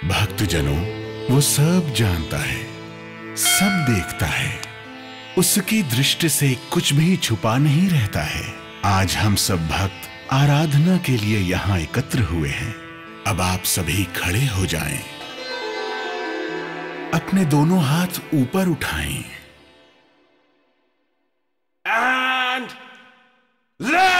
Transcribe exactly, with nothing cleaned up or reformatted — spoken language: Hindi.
भक्तजनों, वो सब जानता है, सब देखता है, उसकी दृष्टि से कुछ भी छुपा नहीं रहता है। आज हम सब भक्त आराधना के लिए यहाँ एकत्र हुए हैं। अब आप सभी खड़े हो जाएं, अपने दोनों हाथ ऊपर उठाएं। And let